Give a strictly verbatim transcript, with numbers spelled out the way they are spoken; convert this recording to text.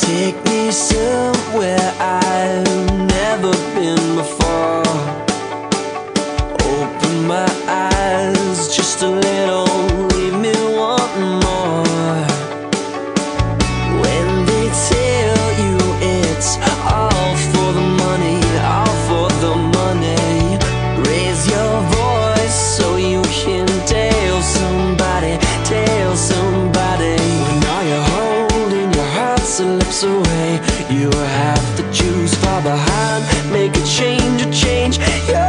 Take me somewhere I've never been before. Open my eyes just a little, leave me wanting more. When they tell you it's all for the money, all for the money, raise your voice so you can tell somebody, tell somebody. When all you're holding your heart slips away, you have to choose far behind. Make a change, a change. You're